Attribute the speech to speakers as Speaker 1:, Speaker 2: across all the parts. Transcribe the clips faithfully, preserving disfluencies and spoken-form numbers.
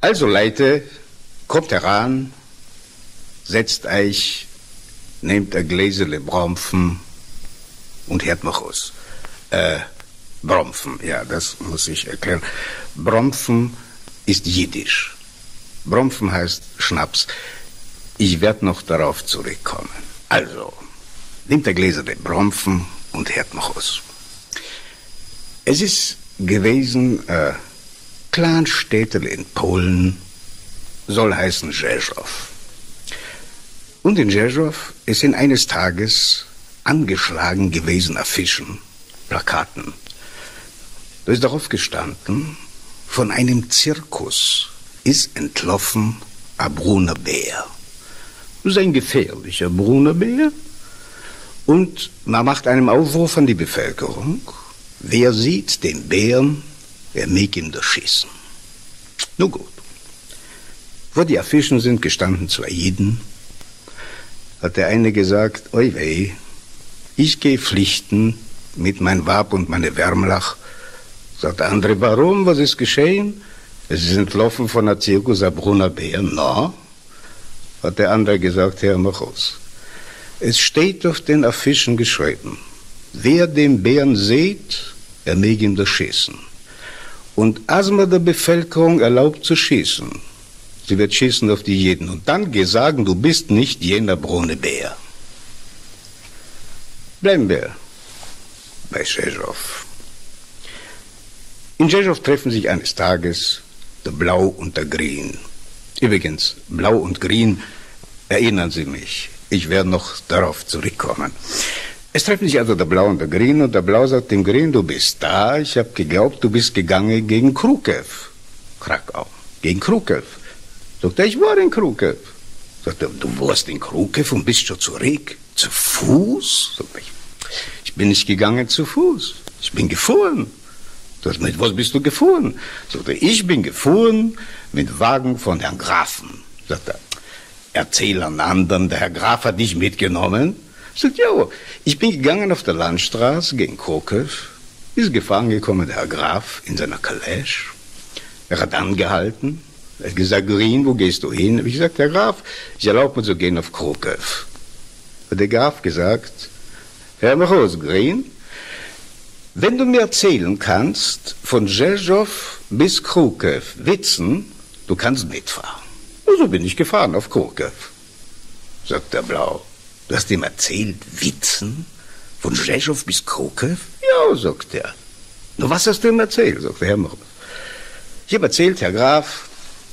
Speaker 1: Also, Leute, kommt heran, setzt euch, nehmt ein Gläserle Bromfen und hört mich aus. Äh, Bromfen, ja, das muss ich erklären. Bromfen ist Jiddisch. Bromfen heißt Schnaps. Ich werde noch darauf zurückkommen. Also, nehmt ein Gläserle Bromfen und hört mich aus. Es ist gewesen, äh, Kleinstädtel in Polen, soll heißen Rzeszów. Und in Rzeszów ist in eines Tages angeschlagen gewesen Affischen, Plakaten. Da ist darauf gestanden, von einem Zirkus ist entloffen ein brauner Bär. Das ist ein gefährlicher brauner Bär. Und man macht einen Aufruf an die Bevölkerung. Wer sieht den Bären, er mag ihn erschießen. Nun gut. Wo die Affischen sind gestanden zwei Jiden, hat der eine gesagt, oi weh, ich gehe pflichten mit mein Wab und meine Wärmlach. Sagt der andere, warum, was ist geschehen? Es ist entlaufen von der Zirkus ein brauner Bär. Na, hat der andere gesagt, Herr, mach aus. Es steht auf den Affischen geschrieben, wer den Bären sieht, er mag ihn erschießen. Und als man der Bevölkerung erlaubt zu schießen, sie wird schießen auf die Jeden. Und dann geh sagen, du bist nicht jener braune Bär. Bleiben wir bei Rzeszów. In Rzeszów treffen sich eines Tages der Blau und der Grün. Übrigens, Blau und Grün, erinnern Sie mich, ich werde noch darauf zurückkommen. Es treffen sich also der Blau und der Grün, und der Blau sagt dem Grün, du bist da, ich habe geglaubt, du bist gegangen gegen Krukow. Krakau, gegen Krukow. Sagt er, ich war in Krukow. Sagt er, du warst in Krukow und bist schon zurück? Zu Fuß? Sagt er, ich bin nicht gegangen zu Fuß, ich bin gefahren. Sagt er, mit was bist du gefahren? Sagt er, ich bin gefahren mit Wagen von Herrn Grafen. Sagt er, erzähl an anderen, der Herr Graf hat dich mitgenommen. Sagt, ja, ich bin gegangen auf der Landstraße gegen Krukow, ist gefahren gekommen der Herr Graf in seiner Kalesch. Er hat angehalten, er hat gesagt, Grün, wo gehst du hin? Hab ich gesagt, Herr Graf, ich erlaube mir zu gehen auf Krukow. Hat der Graf gesagt, hör mal raus, Grün, wenn du mir erzählen kannst, von Rzeszów bis Krukow, Witzen, du kannst mitfahren. Und so bin ich gefahren auf Krukow. Sagt der Blau, du hast ihm erzählt, Witzen, von Rzeszów bis Krukow? Ja, sagt er. Nur was hast du ihm erzählt? Sagt der Herr Moritz. Ich habe erzählt, Herr Graf,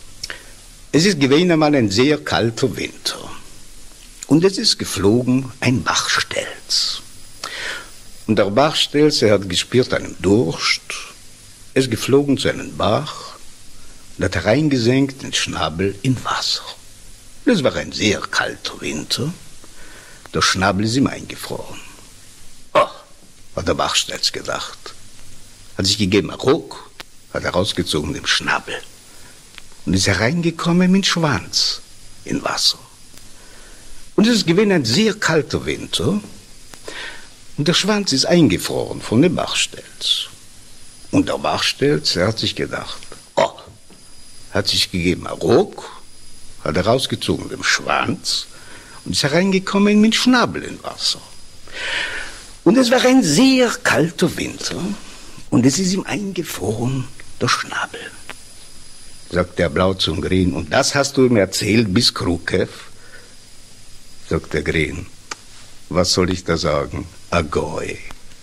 Speaker 1: es ist gewesen einmal ein sehr kalter Winter. Und es ist geflogen ein Bachstelz. Und der Bachstelz, er hat gespürt einen Durst, ist geflogen zu einem Bach und hat hereingesenkt den Schnabel in Wasser. Es war ein sehr kalter Winter. Der Schnabel ist ihm eingefroren. Oh, hat der Bachstelz gedacht. Hat sich gegeben einen Ruck, hat herausgezogen den Schnabel und ist hereingekommen mit dem Schwanz in Wasser. Und es ist gewesen ein sehr kalter Winter und der Schwanz ist eingefroren von dem Bachstelz. Und der Bachstelz, er hat sich gedacht, oh, hat sich gegeben einen Ruck, hat herausgezogen den Schwanz und ist hereingekommen mit dem Schnabel in Wasser. Und es war ein sehr kalter Winter und es ist ihm eingefroren, der Schnabel. Sagt der Blau zum Grün, und das hast du ihm erzählt bis Krukow? Sagt der Grün, was soll ich da sagen? Agoi.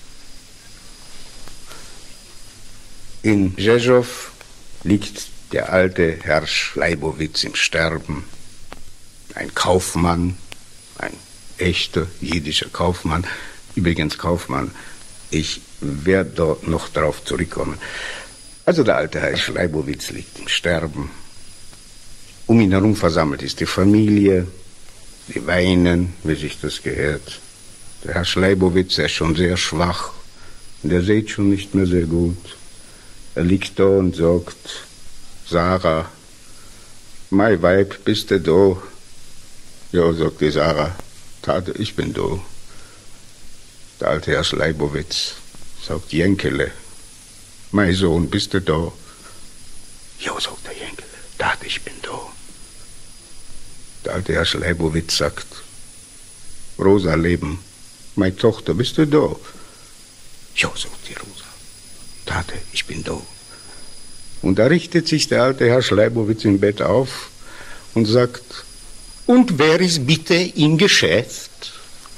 Speaker 1: In Rzeszów liegt der alte Herr Schleibowitz im Sterben. Ein Kaufmann, ein echter jiddischer Kaufmann. Übrigens Kaufmann, ich werde dort noch darauf zurückkommen. Also der alte Herr Schleibowitz liegt im Sterben. Um ihn herum versammelt ist die Familie. Die weinen, wie sich das gehört. Der Herr Schleibowitz ist schon sehr schwach und er sieht schon nicht mehr sehr gut. Er liegt da und sagt, Sarah, mein Weib, bist du da? Ja, sagt die Sarah, Tate, ich bin da. Der alte Herr Schleibowitz sagt, Jenkele, mein Sohn, bist du da? Ja, sagt der Jenkele, Tate, ich bin da. Der alte Herr Schleibowitz sagt, Rosa, Leben, meine Tochter, bist du da? Ja, sagt die Rosa. Tate, ich bin da. Und da richtet sich der alte Herr Schleibowitz im Bett auf und sagt, und wer ist bitte im Geschäft?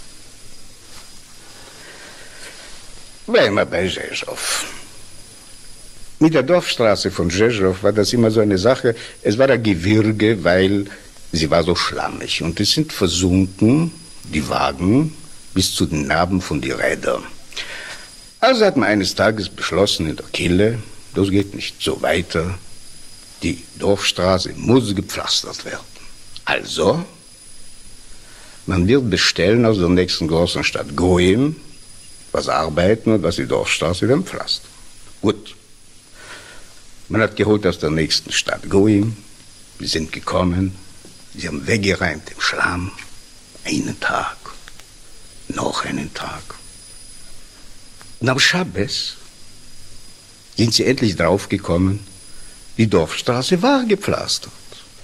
Speaker 1: Bleiben wir bei Rzeszow. Mit der Dorfstraße von Rzeszow war das immer so eine Sache. Es war ein Gewürge, weil sie war so schlammig. Und es sind versunken, die Wagen, bis zu den Narben von den Rädern. Also hat man eines Tages beschlossen in der Kille, das geht nicht so weiter. Die Dorfstraße muss gepflastert werden. Also, man wird bestellen aus der nächsten großen Stadt Goim, was arbeiten und was die Dorfstraße dann pflastern. Gut. Man hat geholt aus der nächsten Stadt Goim, wir sind gekommen, sie haben weggeräumt im Schlamm, einen Tag, noch einen Tag. Und am Schabbes sind sie endlich draufgekommen, die Dorfstraße war gepflastert.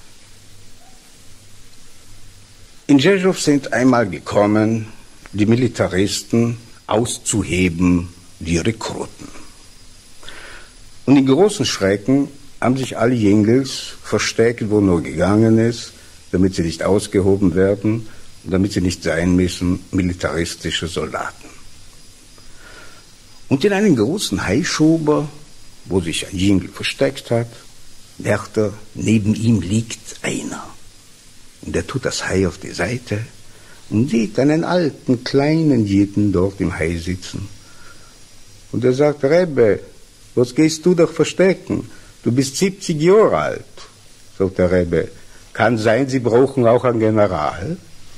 Speaker 1: In Rzeszow sind einmal gekommen, die Militaristen auszuheben, die Rekruten. Und in großen Schrecken haben sich alle Jingels versteckt, wo nur gegangen ist, damit sie nicht ausgehoben werden und damit sie nicht sein müssen, militaristische Soldaten. Und in einem großen Heischober, wo sich ein Jingel versteckt hat, merkt er, neben ihm liegt einer. Und er tut das Hai auf die Seite und sieht einen alten, kleinen Jiden dort im Hai sitzen. Und er sagt, Rebbe, was gehst du doch verstecken? Du bist siebzig Jahre alt. Sagt der Rebbe, kann sein, Sie brauchen auch einen General?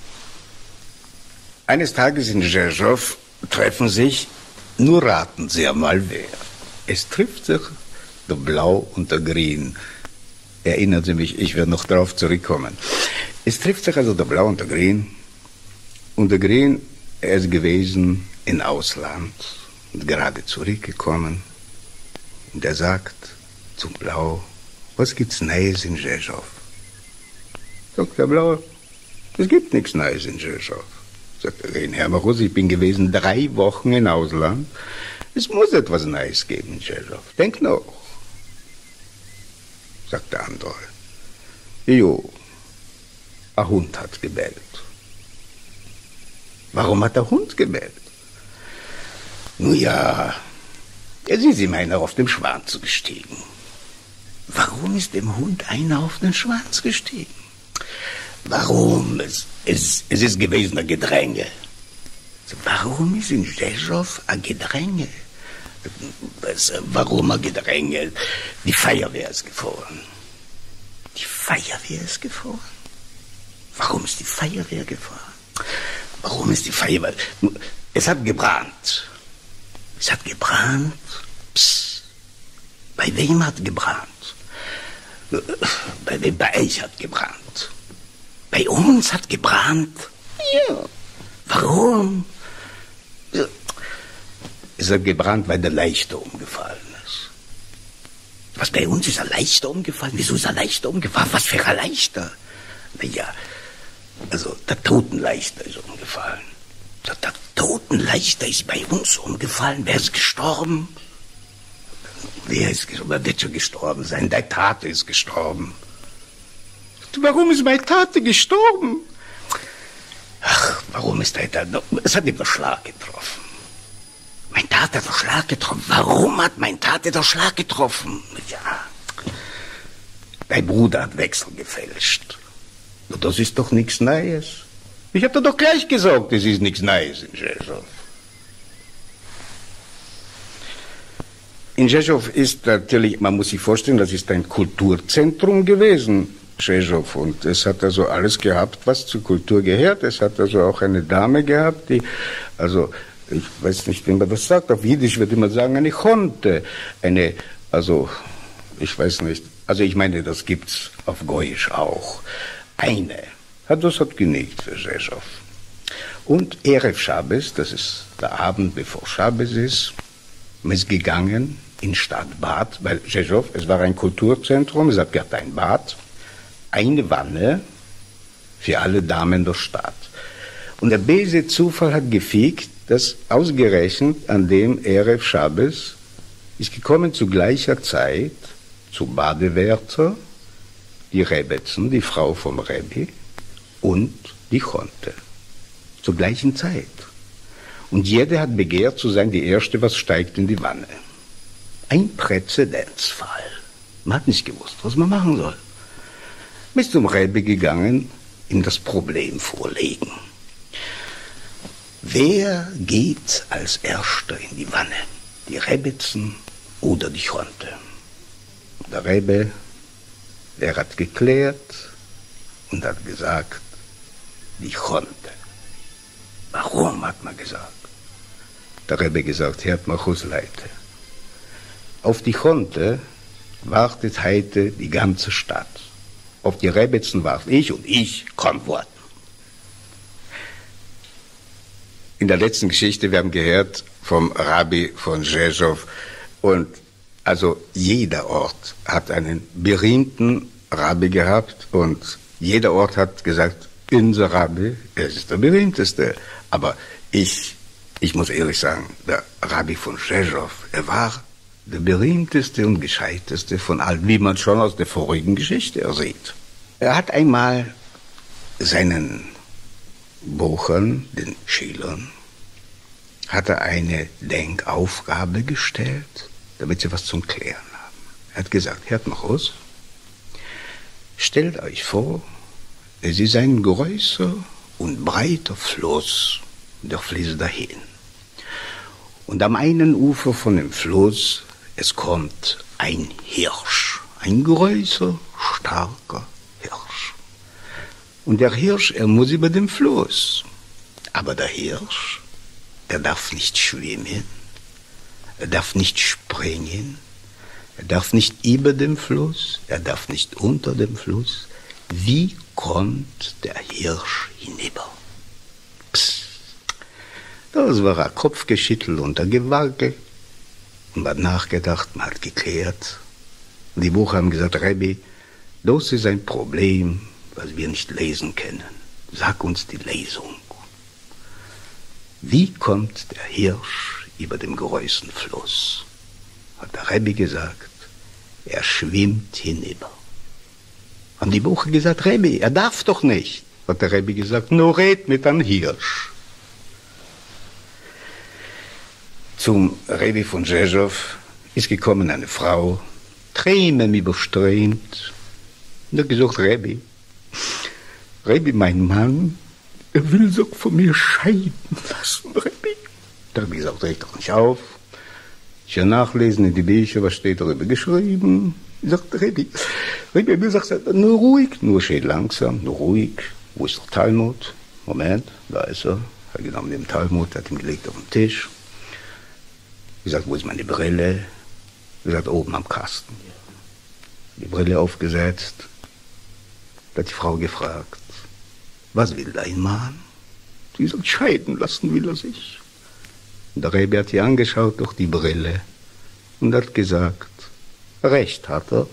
Speaker 1: Eines Tages in Rzeszow treffen sich, nur raten Sie einmal wer. Es trifft sich der Blau und der Grün. Erinnern Sie mich, ich werde noch darauf zurückkommen. Es trifft sich also der Blau und der Grün. Und der Grün, er ist gewesen im Ausland und gerade zurückgekommen. Und er sagt zum Blau, was gibt's Neues in Rzeszow? Sagt der Blau, es gibt nichts Neues in Rzeszow. Sagt der Grün, Herr Marus, ich bin gewesen drei Wochen im Ausland. Es muss etwas Neues geben in Rzeszow. Denk noch. Sagt der andere. Jo, ein Hund hat gebellt. Warum hat der Hund gebellt? Nun ja, jetzt ist ihm einer auf den Schwanz gestiegen. Warum ist dem Hund einer auf den Schwanz gestiegen? Warum? Es, es, es ist gewesen ein Gedränge. Warum ist in Rzeszow ein Gedränge? Was, warum ein Gedränge? Die Feuerwehr ist gefahren. Die Feuerwehr ist gefahren? Warum ist die Feuerwehr gefahren? Warum ist die Feuerwehr? Es hat gebrannt. Es hat gebrannt. Psst. Bei wem hat gebrannt? Bei wem? Bei euch hat gebrannt. Bei uns hat gebrannt. Ja. Warum? Es hat gebrannt, weil der Leichter umgefallen ist. Was, bei uns ist ein Leichter umgefallen? Wieso ist ein Leichter umgefallen? Was für ein Leichter? Naja, also der Totenleichter ist umgefallen. Der, der Totenleichter ist bei uns umgefallen. Wer ist gestorben? Wer ist gestorben? Wer wird schon gestorben sein? Deine Tate ist gestorben. Warum ist meine Tate gestorben? Ach, warum ist deine Tate? Es hat ihn der Schlag getroffen. Mein Tate hat der Schlag getroffen. Warum hat mein Tate der Schlag getroffen? Ja, dein Bruder hat Wechsel gefälscht. Das ist doch nichts Neues. Ich hab dir doch gleich gesagt, es ist nichts Neues in Rzeszow. In Rzeszow ist natürlich, man muss sich vorstellen, das ist ein Kulturzentrum gewesen, Rzeszow. Und es hat also alles gehabt, was zur Kultur gehört. Es hat also auch eine Dame gehabt, die, also, ich weiß nicht, wie man das sagt, auf Jiddisch würde man sagen, eine Chonte, eine, also, ich weiß nicht, also ich meine, das gibt's auf Goyisch auch. Eine. Das hat genügt für Rzeszow. Und Erev Shabbos, das ist der Abend, bevor Shabbos ist, man ist gegangen in Stadtbad, weil Rzeszow, es war ein Kulturzentrum, es gab ein Bad, eine Wanne für alle Damen der Stadt. Und der böse Zufall hat gefickt, dass ausgerechnet an dem Erev Shabbos ist gekommen zu gleicher Zeit zu Badewärter die Rebetzen, die Frau vom Rebbe, und die Chonte. Zur gleichen Zeit. Und jeder hat begehrt zu sein, die Erste, was steigt in die Wanne. Ein Präzedenzfall. Man hat nicht gewusst, was man machen soll. Man ist zum Rebbe gegangen, ihm das Problem vorlegen. Wer geht als Erster in die Wanne? Die Rebetzen oder die Chonte? Der Rebbe, der hat geklärt und hat gesagt, die Chonte. Warum, hat man gesagt? Der Rebbe gesagt, hört mal Leute. Auf die Chonte wartet heute die ganze Stadt. Auf die Rebetzen warte ich und ich kann warten. In der letzten Geschichte, wir haben gehört vom Rabbi von Rzeszow, und also jeder Ort hat einen berühmten Rabbi gehabt und jeder Ort hat gesagt, unser Rabbi, er ist der berühmteste. Aber ich, ich muss ehrlich sagen, der Rabbi von Rzeszow, er war der berühmteste und gescheiteste von allen, wie man schon aus der vorigen Geschichte sieht. Er hat einmal seinen Buchern, den Schülern, hat er eine Denkaufgabe gestellt, damit sie was zum Klären haben. Er hat gesagt, hört mal raus, stellt euch vor, es ist ein größer und breiter Fluss, der fließt dahin. Und am einen Ufer von dem Fluss, es kommt ein Hirsch, ein größer, starker Hirsch. Und der Hirsch, er muss über den Fluss. Aber der Hirsch, er darf nicht schwimmen, er darf nicht springen, er darf nicht über dem Fluss, er darf nicht unter dem Fluss. Wie kommt der Hirsch hinüber? Psst. Das war ein Kopfgeschüttel und ein Gewackel. Und man hat nachgedacht, man hat geklärt. Und die Bucher haben gesagt, Rebbe, das ist ein Problem, was wir nicht lesen können. Sag uns die Lesung. Wie kommt der Hirsch über dem größten Fluss? Hat der Rebbe gesagt, er schwimmt hinüber. Haben die Bucher gesagt, Rebbe, er darf doch nicht. Hat der Rebbe gesagt, nur red mit einem Hirsch. Zum Rebbe von Rzeszow ist gekommen eine Frau, Tränen überströmt, und hat gesagt, Rebbe, Rebbe, mein Mann, er will so von mir scheiden lassen, Rebbe. Da habe ich gesagt, reg doch nicht auf. Ich will nachlesen in die Bücher, was steht darüber geschrieben. Ich sagte, Rebbe, Rebbe, mir sagt er, nur ruhig, nur schön langsam, nur ruhig. Wo ist der Talmud? Moment, da ist er. Er hat genommen den Talmud, hat ihn gelegt auf den Tisch. Ich sagte, wo ist meine Brille? Ich sagte, oben am Kasten. Die Brille aufgesetzt. Da hat die Frau gefragt, was will dein Mann? Sie sagt, scheiden lassen will er sich. Und der Rebbe hat sie angeschaut durch die Brille und hat gesagt, recht hat er.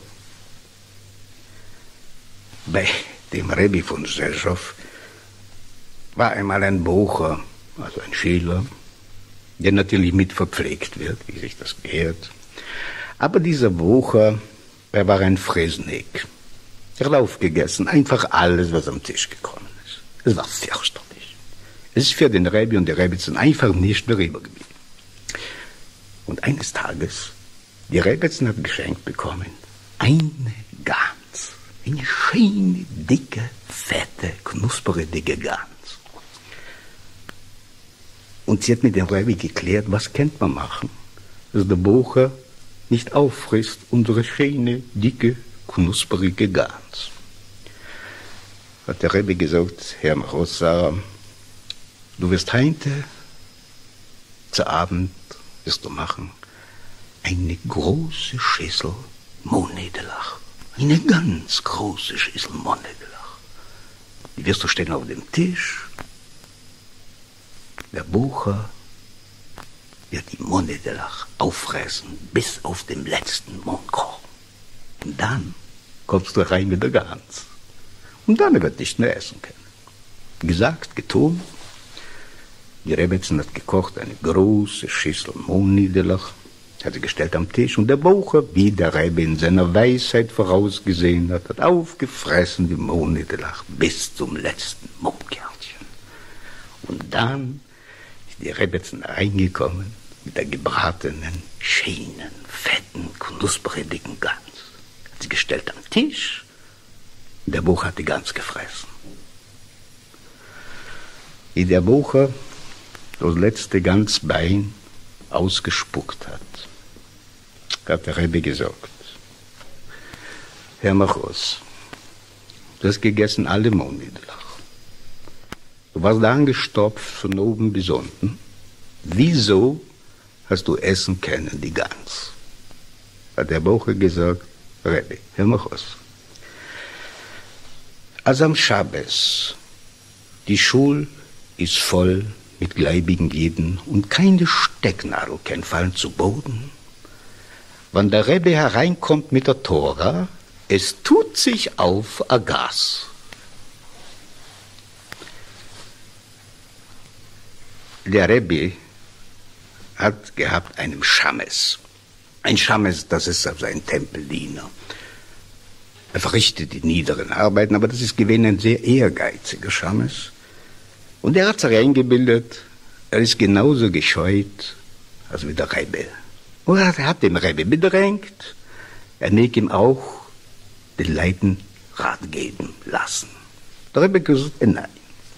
Speaker 1: Bei dem Rebbe von Rzeszow war einmal ein Bucher, also ein Schüler, der natürlich mit verpflegt wird, wie sich das gehört. Aber dieser Bucher, er war ein Fresnik. Er hat aufgegessen, einfach alles, was am Tisch gekommen ist. Es war fürchterlich. Es ist für den Rebbe und die Rebetzen einfach nicht mehr rübergeblieben. Und eines Tages, die Rebetzen hat geschenkt bekommen, eine Gans. Eine schöne, dicke, fette, knusprige Gans. Und sie hat mit dem Rebbe geklärt, was könnte man machen, dass der Bucher nicht auffrisst unsere schöne, dicke, knusprige Gans. Hat der Rebbe gesagt, Herr Marosa, du wirst heute zu Abend, wirst du machen, eine große Schüssel Monedelach. Eine ganz große Schüssel Monedelach. Die wirst du stellen auf dem Tisch. Der Bucher, wird die Monedelach auffressen bis auf den letzten Mondkorn. Und dann kommst du rein mit der Gans. Und dann wird nicht mehr essen können. Gesagt, getan. Die Rebbetzin hat gekocht, eine große Schüssel Mohnniederlach, hat sie gestellt am Tisch. Und der Bucher, wie der Rebbe in seiner Weisheit vorausgesehen hat, hat aufgefressen die Mohnniederlach bis zum letzten Mondkärtchen. Und dann ist die Rebbetzin reingekommen mit der gebratenen, schönen, fetten, knusprigen Gans. Hat sie gestellt am Tisch. Und der Bucher hat die Gans gefressen. Wie der Bucher das letzte Gansbein ausgespuckt hat, hat der Rebbe gesagt: Herr Machos, du hast gegessen alle Mohnniederlach. Du warst da angestopft von oben bis unten. Wieso hast du essen können, die Gans? Hat der Bucher gesagt: Rebbe, Herr Machos, als am Schabbes die Schule ist voll mit gläubigen Jiden und keine Stecknadel kann fallen zu Boden. Wenn der Rebbe hereinkommt mit der Tora, es tut sich auf a Gas. Der Rebbe hat gehabt einen Schames. Ein Schames, das ist also ein Tempeldiener. Er verrichtet die niederen Arbeiten, aber das ist gewesen ein sehr ehrgeiziger Schames. Und er hat sich eingebildet, er ist genauso gescheut als wie der Rebbe. Und er hat den Rebbe bedrängt, er möge ihm auch den Leuten Rat geben lassen. Der Rebbe hat gesagt, nein.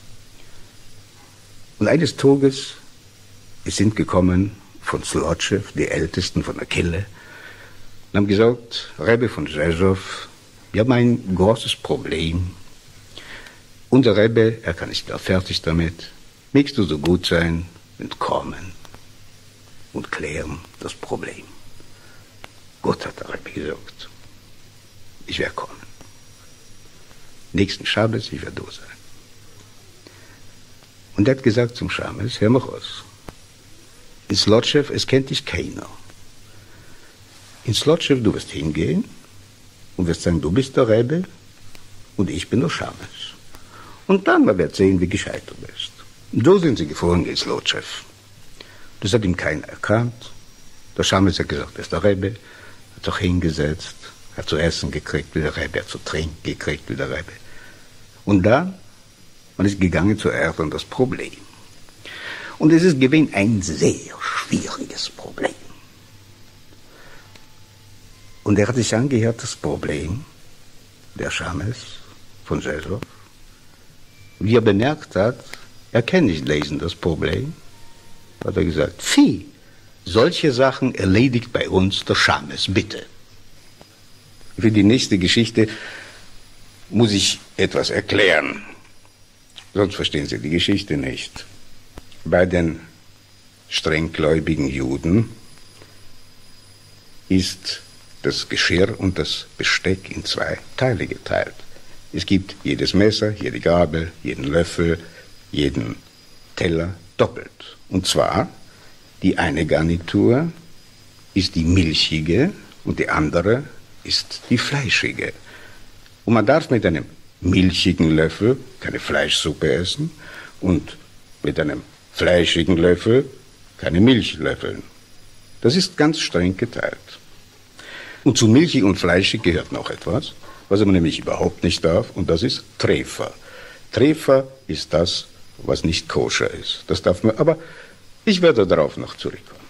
Speaker 1: Und eines Tages, es sind gekommen von Slotschew, die Ältesten von der Kille, und haben gesagt, Rebbe von Rzeszow, wir haben ein großes Problem. Unser Rebbe, er kann nicht mehr fertig damit. Möchtest du so gut sein und kommen und klären das Problem? Gott, hat der Rebbe gesagt, ich werde kommen. Nächsten Schabbes, ich werde da sein. Und er hat gesagt zum Schabbes, hör mal raus. In Slotschew, es kennt dich keiner. In Slotschew, du wirst hingehen und wirst sagen, du bist der Rebbe und ich bin der Schabbes. Und dann man wird sehen, wie gescheit du bist. Und so sind sie gefahren in Slotschew. Das hat ihm keiner erkannt. Der Schames hat gesagt, das ist der Rebbe, hat sich hingesetzt, hat zu essen gekriegt wie der Rebbe, hat zu trinken gekriegt wie der Rebbe. Und dann, man ist gegangen zu erörtern das Problem. Und es ist gewesen ein sehr schwieriges Problem. Und er hat sich angehört, das Problem, der Schames von Rzeszow. Wie er bemerkt hat, er kann nicht lesen, das Problem, hat er gesagt, Vieh, solche Sachen erledigt bei uns der Schames, bitte. Für die nächste Geschichte muss ich etwas erklären, sonst verstehen Sie die Geschichte nicht. Bei den strenggläubigen Juden ist das Geschirr und das Besteck in zwei Teile geteilt. Es gibt jedes Messer, jede Gabel, jeden Löffel, jeden Teller doppelt. Und zwar, die eine Garnitur ist die milchige und die andere ist die fleischige. Und man darf mit einem milchigen Löffel keine Fleischsuppe essen und mit einem fleischigen Löffel keine Milch löffeln. Das ist ganz streng geteilt. Und zu milchig und fleischig gehört noch etwas, was man nämlich überhaupt nicht darf, und das ist Trefa. Trefa ist das, was nicht koscher ist. Das darf man, aber ich werde darauf noch zurückkommen.